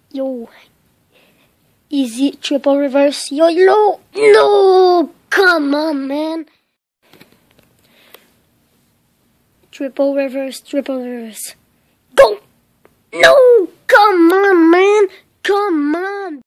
Yo. Easy triple reverse. Yo, low. No. Come on, man. Triple reverse. Triple reverse. Go. No. Come on, man. Come on.